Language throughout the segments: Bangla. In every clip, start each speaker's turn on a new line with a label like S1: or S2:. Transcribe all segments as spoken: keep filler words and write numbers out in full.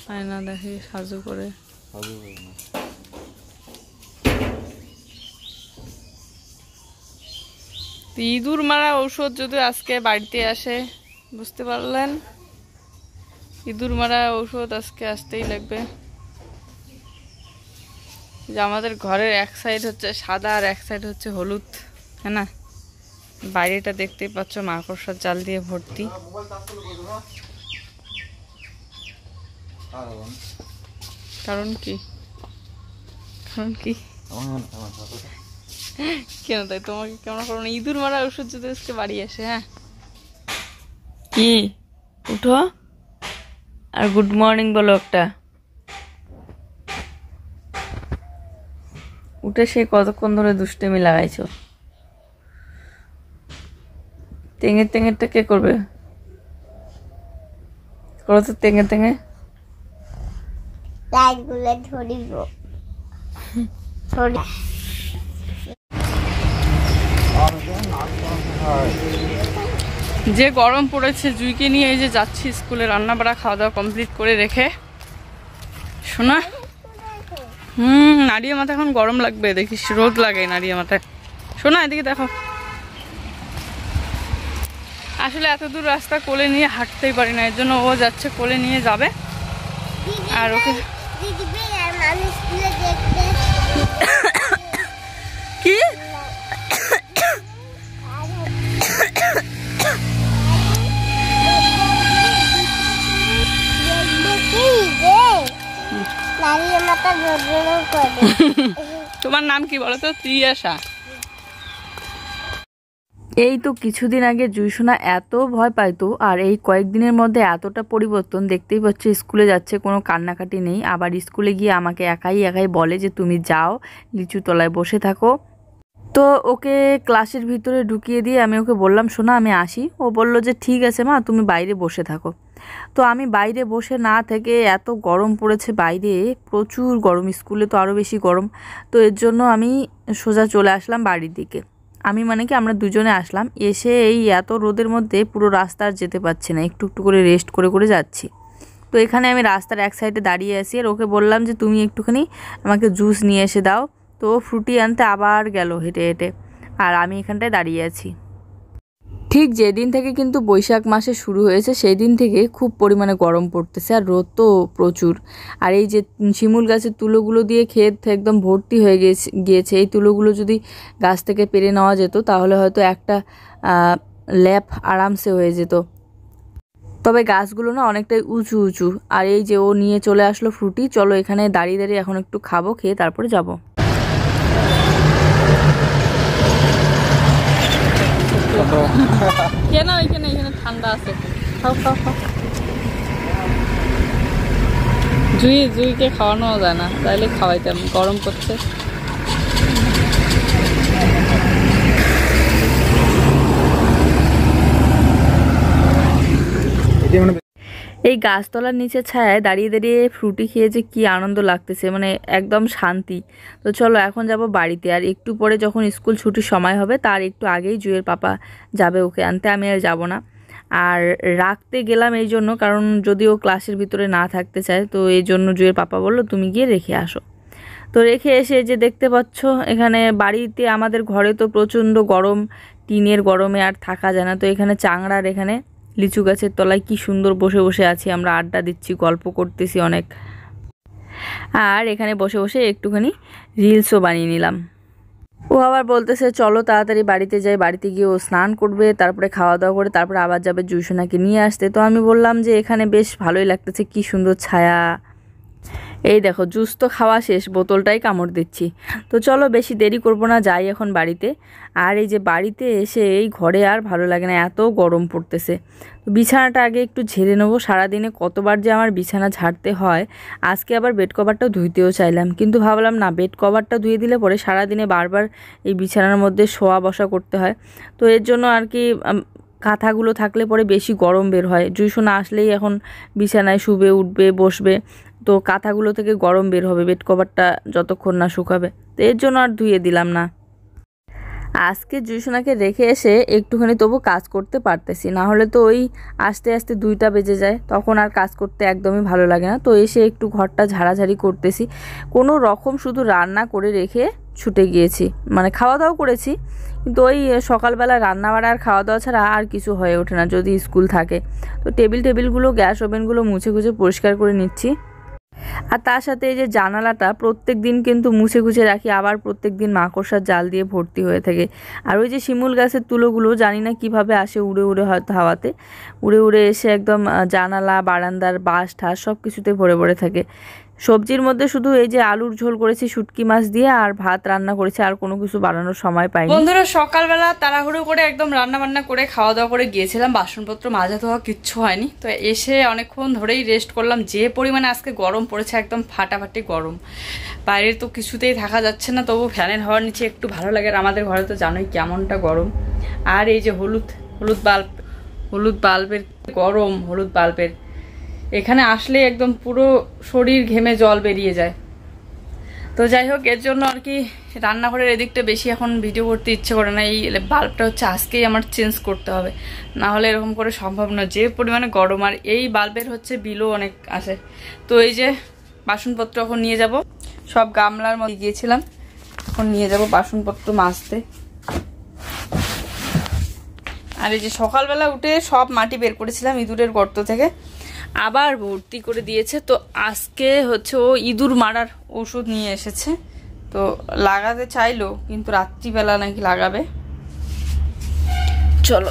S1: আয়না দেখি সাজু করে
S2: সাজু করে না
S1: ইঁদুর মারা ঔষধ যদি আজকে বাড়িতে আসে বুঝতে পারলেন ইঁদুর মারা ঔষধ আজকে আসতেই লাগবে যে আমাদের ঘরের এক সাইড হচ্ছে সাদা আর এক সাইড হচ্ছে হলুদ হ্যাঁ না বাইরেটা দেখতেই পাচ্ছ মাকড়সার জাল দিয়ে ভর্তি কারণ কি কারণ কি কেন তাই তোমাকে কেমন করো না ইঁদুর মারা ওষুধ যদি আজকে বাড়ি আসে হ্যাঁ কি উঠো আর গুড মর্নিং বলো একটা উঠে সে কতক্ষণ ধরে দুষ্টেমি লাগাইছো টেঙে টেঙেরটা কে করবে করো তো টেঙে টেঙে
S3: লাইটগুলো ধরিব ধরি
S1: যে গরম পড়েছে জুইকে নিয়ে এই যে যাচ্ছি স্কুলে রান্না বাড়া খাওয়া দাওয়া কমপ্লিট করে রেখে শোনা হুম নাড়িয়ে মাথা এখন গরম লাগবে দেখিস রোদ লাগে নাড়িয়ে মাথায় শোনা এদিকে দেখো আসলে এত দূর রাস্তা কোলে নিয়ে হাঁটতেই পারি না এর জন্য ও যাচ্ছে কোলে নিয়ে যাবে আর ওকে কি তোমার নাম কি বলো তো ত্রিয়াশা এই তো কিছুদিন আগে জুইসোনা এত ভয় পাইতো আর এই কয়েকদিনের মধ্যে এতটা পরিবর্তন দেখতেই পাচ্ছ স্কুলে যাচ্ছে কোনো কান্নাকাটি নেই আবার স্কুলে গিয়ে আমাকে একাই একাই বলে যে তুমি যাও লিচু তলায় বসে থাকো তো ওকে ক্লাসের ভিতরে ঢুকিয়ে দিয়ে আমি ওকে বললাম শোনা আমি আসি ও বলল যে ঠিক আছে মা তুমি বাইরে বসে থাকো তো আমি বাইরে বসে না থেকে এত গরম পড়েছে বাইরে প্রচুর গরম স্কুলে তো আরও বেশি গরম তো এর জন্য আমি সোজা চলে আসলাম বাড়ির দিকে আমি মানে কি আমরা দুজনে আসলাম এসে এই এত রোদের মধ্যে পুরো রাস্তা আর যেতে পারছি না একটু একটু করে রেস্ট করে করে যাচ্ছি তো এখানে আমি রাস্তার এক সাইডে দাঁড়িয়ে আছি আর ওকে বললাম যে তুমি একটুখানি আমাকে জুস নিয়ে এসে দাও তো ফ্রুটি আনতে আবার গেল হেঁটে হেঁটে আর আমি এখানটায় দাঁড়িয়ে আছি ঠিক যেদিন থেকে কিন্তু বৈশাখ মাসে শুরু হয়েছে সেই দিন থেকে খুব পরিমাণে গরম পড়তেছে আর রোদ তো প্রচুর আর এই যে শিমুল গাছের তুলোগুলো দিয়ে ক্ষেত একদম ভর্তি হয়ে গিয়েছে গিয়েছে এই তুলোগুলো যদি গাছ থেকে পেরে নেওয়া যেত তাহলে হয়তো একটা ল্যাপ আরামসে হয়ে যেত তবে গাছগুলো না অনেকটাই উঁচু উঁচু আর এই যে ও নিয়ে চলে আসলো ফ্রুটি চলো এখানে দাঁড়িয়ে দাঁড়িয়ে এখন একটু খাবো খেয়ে তারপরে যাবো কেন এখানে এখানে ঠান্ডা আছে খাও খাও খাও জুই জুইকে খাওয়ানো যায় না তাইলে খাওয়াইতাম গরম করছে এই গাছতলার নিচে ছায়ায় দাঁড়িয়ে দাঁড়িয়ে ফ্রুটি খেয়ে যে কী আনন্দ লাগতেছে মানে একদম শান্তি তো চলো এখন যাব বাড়িতে আর একটু পরে যখন স্কুল ছুটির সময় হবে তার একটু আগেই জুয়ের পাপা যাবে ওকে আনতে আমি আর যাব না আর রাখতে গেলাম এই জন্য কারণ যদি ও ক্লাসের ভিতরে না থাকতে চায় তো এই জন্য জুয়ের পাপা বললো তুমি গিয়ে রেখে আসো তো রেখে এসে যে দেখতে পাচ্ছ এখানে বাড়িতে আমাদের ঘরে তো প্রচণ্ড গরম টিনের গরমে আর থাকা যায় না তো এখানে চাংড়ার এখানে লিচু গাছের তলায় কি সুন্দর বসে বসে আছি আমরা আড্ডা দিচ্ছি গল্প করতেছি অনেক আর এখানে বসে বসে একটুখানি রিলসও বানিয়ে নিলাম ও আবার বলতেছে চলো তাড়াতাড়ি বাড়িতে যাই বাড়িতে গিয়ে ও স্নান করবে তারপরে খাওয়া দাওয়া করে তারপরে আবার যাবে জুইসোনাকে নিয়ে আসতে তো আমি বললাম যে এখানে বেশ ভালোই লাগতেছে কি সুন্দর ছায়া এই দেখো জুস তো খাওয়া শেষ বোতলটাই কামড় দিচ্ছি তো চলো বেশি দেরি করব না যাই এখন বাড়িতে আর এই যে বাড়িতে এসে এই ঘরে আর ভালো লাগে না এত গরম পড়তেছে তো বিছানাটা আগে একটু ঝেড়ে নেবো সারাদিনে কতবার যে আমার বিছানা ঝাড়তে হয় আজকে আবার বেড কভারটাও ধুইতেও চাইলাম কিন্তু ভাবলাম না বেড কভারটা ধুয়ে দিলে পরে সারাদিনে বারবার এই বিছানার মধ্যে শোয়া বসা করতে হয় তো এর জন্য আর কি কাঁথাগুলো থাকলে পরে বেশি গরম বের হয় জুইসোনা আসলেই এখন বিছানায় শুবে উঠবে বসবে তো কাঁথাগুলো থেকে গরম বের হবে বেড কভারটা যতক্ষণ না শুকাবে তো এর জন্য আর ধুয়ে দিলাম না আজকে জুইসোনাকে রেখে এসে একটুখানি তবু কাজ করতে পারতেছি, না হলে তো ওই আস্তে আস্তে দুইটা বেজে যায়, তখন আর কাজ করতে একদমই ভালো লাগে না। তো এসে একটু ঘরটা ঝাড়াঝাড়ি করতেছি, কোনো রকম শুধু রান্না করে রেখে ছুটে গিয়েছি, মানে খাওয়া দাওয়া করেছি, কিন্তু ওই সকালবেলা রান্না বাড়া আর খাওয়া দাওয়া ছাড়া আর কিছু হয়ে ওঠে না যদি স্কুল থাকে। তো টেবিল টেবিলগুলো গ্যাস ওভেনগুলো মুছে মুছে পরিষ্কার করে নিচ্ছি। আর তার সাথে এই যে জানালাটা প্রত্যেক দিন কিন্তু মুছে গুছে রাখি, আবার প্রত্যেক দিন মাকড়সার জাল দিয়ে ভর্তি হয়ে থাকে। আর ওই যে শিমুল গাছের তুলোগুলো জানি না কিভাবে আসে উড়ে উড়ে হয়তো হাওয়াতে উড়ে উড়ে এসে একদম জানালা বারান্দার বাঁশ ঠাস সব কিছুতে ভরে ভরে থাকে। সবজির মধ্যে শুধু এই যে আলুর ঝোল করেছি শুটকি মাছ দিয়ে, আর ভাত রান্না করেছি, আর কোনো কিছু বানানোর সময় পাইনি। বন্ধুরা সকালবেলা তাড়াহুড়ো করে একদম রান্না বান্না করে খাওয়া দাওয়া করে গিয়েছিলাম, বাসনপত্র মাজা ধোয়া কিচ্ছু হয়নি। তো এসে অনেকক্ষণ ধরেই রেস্ট করলাম, যে পরিমাণে আজকে গরম পড়েছে একদম ফাটাফাটি গরম, বাইরে তো কিছুতেই থাকা যাচ্ছে না, তবু ফ্যানের হাওয়ার নিচে একটু ভালো লাগে। আর আমাদের ঘরে তো জানোই কেমনটা গরম। আর এই যে হলুদ হলুদ বাল্ব হলুদ বাল্বের গরম হলুদ বাল্বের এখানে আসলে একদম পুরো শরীর ঘেমে জল বেরিয়ে যায়। তো যাই হোক, এর জন্য আর কি রান্নাঘরের এদিকটা বেশি এখন ভিডিও করতে ইচ্ছে করে না। এই বাল্বটা হচ্ছে আজকেই আমার চেঞ্জ করতে হবে, না হলে এরকম করে সম্ভব না, যে পরিমাণে গরম। আর এই বাল্বের হচ্ছে বিলও অনেক আসে। তো এই যে বাসনপত্র এখন নিয়ে যাব, সব গামলার মধ্যে গিয়েছিলাম, এখন নিয়ে যাব বাসনপত্র মাজতে। আর এই যে সকালবেলা উঠে সব মাটি বের করেছিলাম ইঁদুরের গর্ত থেকে, আবার ভর্তি করে দিয়েছে। তো আজকে হচ্ছে ও ইঁদুর মারার ওষুধ নিয়ে এসেছে, তো লাগাতে চাইলো কিন্তু রাত্রিবেলা নাকি লাগাবে। চলো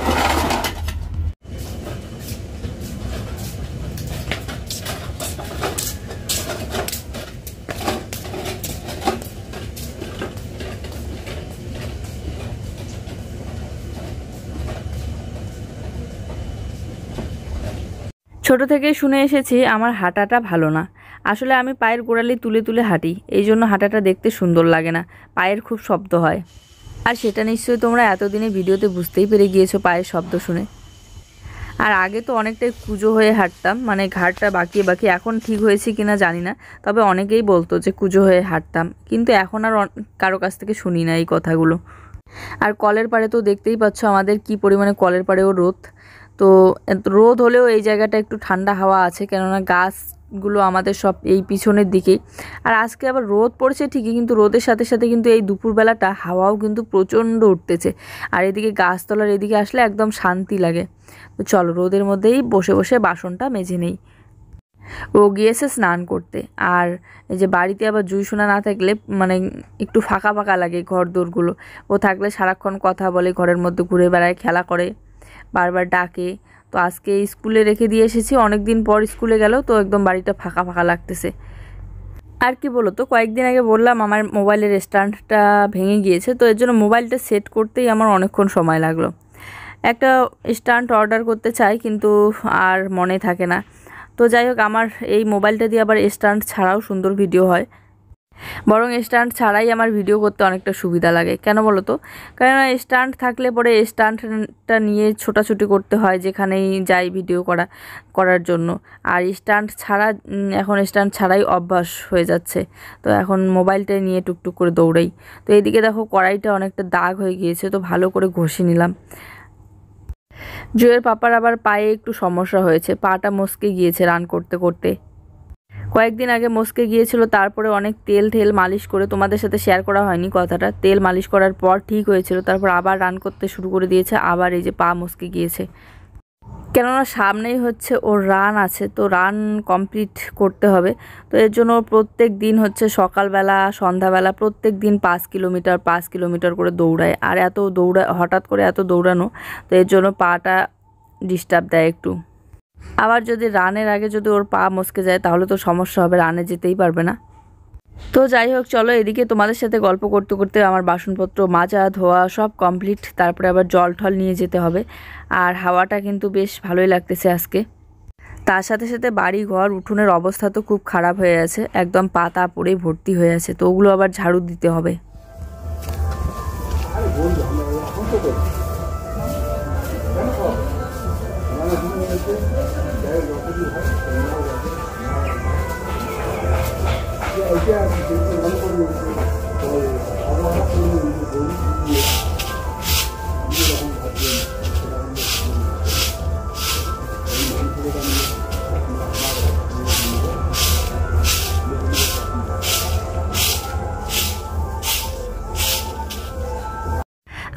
S1: ছোট থেকেই শুনে এসেছি আমার হাঁটাটা ভালো না। আসলে আমি পায়ের গোড়ালি তুলে তুলে হাঁটি, এই জন্য হাঁটাটা দেখতে সুন্দর লাগে না, পায়ের খুব শব্দ হয়। আর সেটা নিশ্চয়ই তোমরা এতদিনে ভিডিওতে বুঝতেই পেরে গিয়েছো পায়ের শব্দ শুনে। আর আগে তো অনেকটাই কুজো হয়ে হাঁটতাম, মানে ঘাড়টা বাঁকিয়ে বাঁকিয়ে, এখন ঠিক হয়েছে কিনা জানি না, তবে অনেকেই বলতো যে কুজো হয়ে হাঁটতাম, কিন্তু এখন আর কারো কাছ থেকে শুনি না এই কথাগুলো। আর কলের পাড়ে তো দেখতেই পাচ্ছ আমাদের কি পরিমাণে কলের পাড়েও রোদ। তো রোদ হলেও এই জায়গাটা একটু ঠান্ডা হাওয়া আছে, কেননা গাছগুলো আমাদের সব এই পিছনের দিকেই। আর আজকে আবার রোদ পড়ছে ঠিকই, কিন্তু রোদের সাথে সাথে কিন্তু এই দুপুরবেলাটা হাওয়াও কিন্তু প্রচণ্ড উঠতেছে। আর এদিকে গাছতলার এদিকে আসলে একদম শান্তি লাগে। তো চলো রোদের মধ্যেই বসে বসে বাসনটা মেজে নেই। ও গিয়েছে স্নান করতে। আর এই যে বাড়িতে আবার জুইসোনা না থাকলে মানে একটু ফাঁকা ফাঁকা লাগে ঘর দোরগুলো, ও থাকলে সারাক্ষণ কথা বলে, ঘরের মধ্যে ঘুরে বেড়ায়, খেলা করে, বারবার ডাকে। তো আজকে স্কুলে রেখে দিয়ে এসেছি, অনেক দিন পর স্কুলে গেল, তো একদম বাড়িটা ফাঁকা ফাঁকা লাগতেছে। আর কি বলো তো, কয়েকদিন আগে বললাম আমার মোবাইলের স্ট্যান্ডটা ভেঙে গিয়েছে, তো এর জন্য মোবাইলটা সেট করতেই আমার অনেকক্ষণ সময় লাগলো। একটা স্ট্যান্ড অর্ডার করতে চাই কিন্তু আর মনে থাকে না। তো যাই হোক, আমার এই মোবাইলটা দিয়ে আবার স্ট্যান্ড ছাড়াও সুন্দর ভিডিও হয়, বরং স্ট্যান্ড ছাড়াই আমার ভিডিও করতে অনেকটা সুবিধা লাগে। কেন বলো তো, কারণ স্ট্যান্ড থাকলে পরে স্ট্যান্ডটা নিয়ে ছোটাছুটি করতে হয় যেখানেই যাই ভিডিও করা করার জন্য। আর স্ট্যান্ড ছাড়া এখন স্ট্যান্ড ছাড়াই অভ্যাস হয়ে যাচ্ছে, তো এখন মোবাইলটা নিয়ে টুকটুক করে দৌড়াই। তো এইদিকে দেখো কড়াইটা অনেকটা দাগ হয়ে গিয়েছে, তো ভালো করে ঘষে নিলাম। জুয়ের পাপার আবার পায়ে একটু সমস্যা হয়েছে, পাটা মচকে গিয়েছে রান করতে করতে। কয়েকদিন আগে মচকে গিয়েছিল, তারপরে অনেক তেল তেল মালিশ করে, তোমাদের সাথে শেয়ার করা হয়নি কথাটা, তেল মালিশ করার পর ঠিক হয়েছিল, তারপর আবার রান করতে শুরু করে দিয়েছে, আবার এই যে পা মচকে গিয়েছে। কেননা সামনেই হচ্ছে ওর রান আছে, তো রান কমপ্লিট করতে হবে। তো এর জন্য প্রত্যেক দিন হচ্ছে সকালবেলা সন্ধ্যাবেলা প্রত্যেক দিন পাঁচ কিলোমিটার পাঁচ কিলোমিটার করে দৌড়ায়। আর এত দৌড়া হঠাৎ করে এত দৌড়ানো, তো এর জন্য পাটা ডিস্টার্ব দেয় একটু। আবার যদি রানের আগে যদি ওর পা মচকে যায় তাহলে তো সমস্যা হবে, রানে যেতেই পারবে না। তো যাই হোক চলো, এদিকে তোমাদের সাথে গল্প করতে করতে আমার বাসনপত্র মাজা ধোয়া সব কমপ্লিট, তারপরে আবার জল ঠল নিয়ে যেতে হবে। আর হাওয়াটা কিন্তু বেশ ভালোই লাগতেছে আজকে। তার সাথে সাথে বাড়ি ঘর উঠোনের অবস্থা তো খুব খারাপ হয়ে আছে, একদম পাতা পড়ে ভর্তি হয়ে আছে, তো ওগুলো আবার ঝাড়ু দিতে হবে। Yeah, yeah,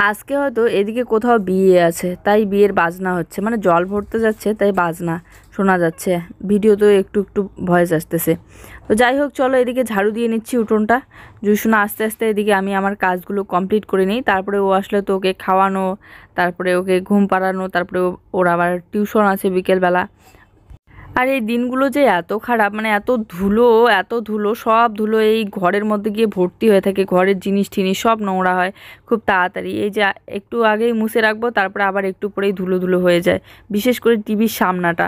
S1: আজকে হয়তো এদিকে কোথাও বিয়ে আছে, তাই বিয়ের বাজনা হচ্ছে, মানে জল ভরতে যাচ্ছে তাই বাজনা শোনা যাচ্ছে, ভিডিও তো একটু একটু ভয়েস আসতেছে। তো যাই হোক চলো এদিকে ঝাড়ু দিয়ে নিচ্ছি উঠোনটা। জুইসোনা আস্তে আস্তে এদিকে আমি আমার কাজগুলো কমপ্লিট করে নিই, তারপরে ও আসলে তো ওকে খাওয়ানো, তারপরে ওকে ঘুম পাড়ানো, তারপরে ওর আবার টিউশন আছে বিকেলবেলা। আর এই দিনগুলো যে এত খারাপ, মানে এত ধুলো এত ধুলো, সব ধুলো এই ঘরের মধ্যে গিয়ে ভর্তি হয়ে থাকে, ঘরের জিনিস টিনিস সব নোংরা হয় খুব তাড়াতাড়ি। এই যে একটু আগেই মুছে রাখবো, তারপরে আবার একটু পরেই ধুলো ধুলো হয়ে যায়, বিশেষ করে টিভির সামনাটা।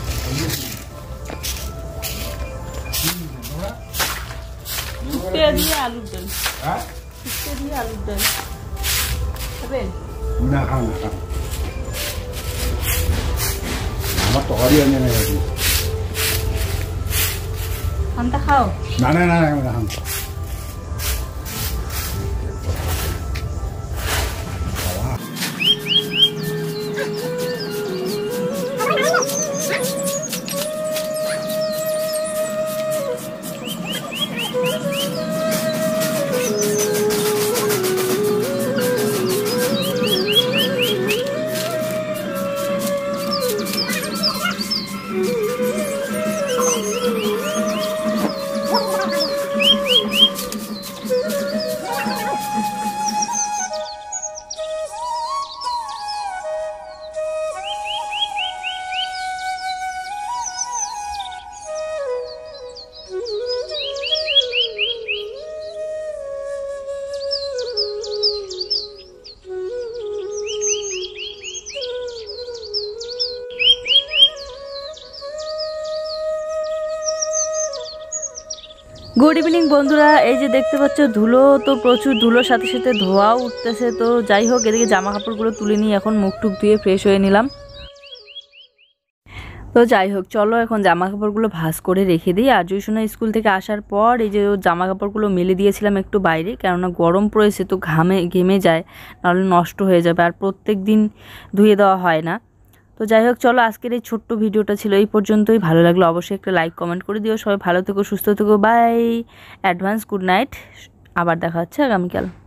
S1: দিয়ে আলুর ডাল, দিয়ে আলুর ডাল খাবেন?
S2: না খাও না খাও, আমার তরকারি আনে না গেছি।
S1: খানটা খাও
S2: না না না না খান।
S1: গুড ইভিনিং বন্ধুরা, এই যে দেখতে পাচ্ছ ধুলো তো প্রচুর, ধুলোর সাথে সাথে ধোঁয়াও উঠতেছে। তো যাই হোক এদিকে জামা কাপড়গুলো তুলে নিয়ে এখন মুখ টুক ধুয়ে ফ্রেশ হয়ে নিলাম। তো যাই হোক চলো এখন জামা কাপড়গুলো ভাঁজ করে রেখে দিই। আর জুইসোনা স্কুল থেকে আসার পর এই যে জামা কাপড়গুলো মেলে দিয়েছিলাম একটু বাইরে, কেননা গরম পড়েছে তো ঘামে ঘেমে যায়, নাহলে নষ্ট হয়ে যাবে, আর প্রত্যেক দিন ধুয়ে দেওয়া হয় না। তো যাই হোক চলো আজকের এই ছোট্ট ভিডিওটা ছিল এই পর্যন্তই। ভালো লাগলো অবশ্যই একটা লাইক কমেন্ট করে দিও। সবাই ভালো থেকো, সুস্থ থেকো, বাই, অ্যাডভান্স গুড নাইট। আবার দেখা হচ্ছে আগামীকাল।